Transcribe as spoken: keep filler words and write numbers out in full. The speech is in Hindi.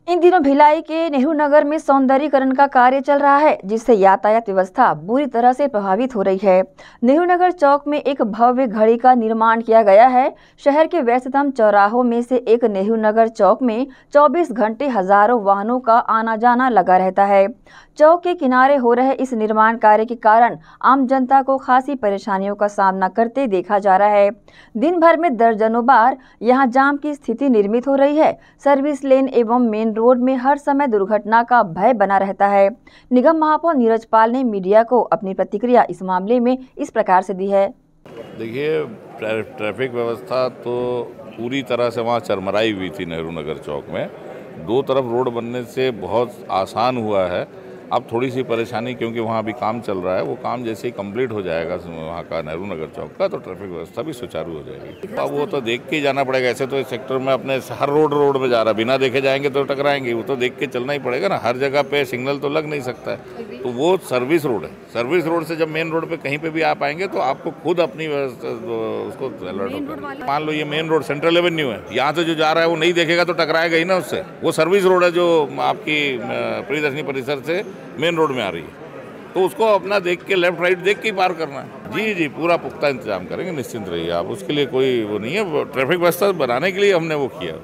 इन दिनों भिलाई के नेहरू नगर में सौंदर्यीकरण का कार्य चल रहा है, जिससे यातायात व्यवस्था बुरी तरह से प्रभावित हो रही है। नेहरू नगर चौक में एक भव्य घड़ी का निर्माण किया गया है। शहर के व्यस्ततम चौराहों में से एक नेहरू नगर चौक में चौबीस घंटे हजारों वाहनों का आना जाना लगा रहता है। चौक के किनारे हो रहे इस निर्माण कार्य के कारण आम जनता को खासी परेशानियों का सामना करते देखा जा रहा है। दिन भर में दर्जनों बार यहां जाम की स्थिति निर्मित हो रही है। सर्विस लेन एवं मेन रोड में हर समय दुर्घटना का भय बना रहता है। निगम महापौर नीरज पाल ने मीडिया को अपनी प्रतिक्रिया इस मामले में इस प्रकार से दी है। देखिए, ट्रैफिक व्यवस्था तो पूरी तरह से वहाँ चरमराई हुई थी नेहरू नगर चौक में। दो तरफ रोड बनने से बहुत आसान हुआ है। अब थोड़ी सी परेशानी, क्योंकि वहाँ अभी काम चल रहा है। वो काम जैसे ही कंप्लीट हो जाएगा वहाँ का नेहरू नगर चौक का, तो ट्रैफिक व्यवस्था भी सुचारू हो जाएगी। अब वो तो देख के ही जाना पड़ेगा। ऐसे तो इस सेक्टर में अपने हर रोड रोड में जा रहा है, बिना देखे जाएंगे तो टकराएंगे। वो तो देख के चलना ही पड़ेगा ना। हर जगह पे सिग्नल तो लग नहीं सकता है। तो वो सर्विस रोड है। सर्विस रोड से जब मेन रोड पे कहीं पे भी आप आएंगे तो आपको खुद अपनी उसको अलर्ट होगा। मान लो ये मेन रोड सेंट्रल एवेन्यू है, यहाँ से जो जा रहा है वो नहीं देखेगा तो टकराएगा ही ना उससे। वो सर्विस रोड है जो आपकी प्रियदर्शनी परिसर से मेन रोड में आ रही है, तो उसको अपना देख के लेफ्ट राइट देख के पार करना है। जी जी पूरा पुख्ता इंतजाम करेंगे, निश्चिंत रहिए आप। उसके लिए कोई वो नहीं है। ट्रैफिक व्यवस्था बनाने के लिए हमने वो किया।